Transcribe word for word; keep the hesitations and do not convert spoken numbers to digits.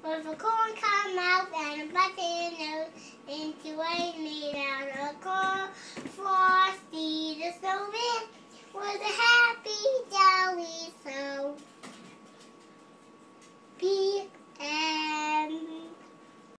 with a corn cob mouth and a button nose, and she was made out of corn.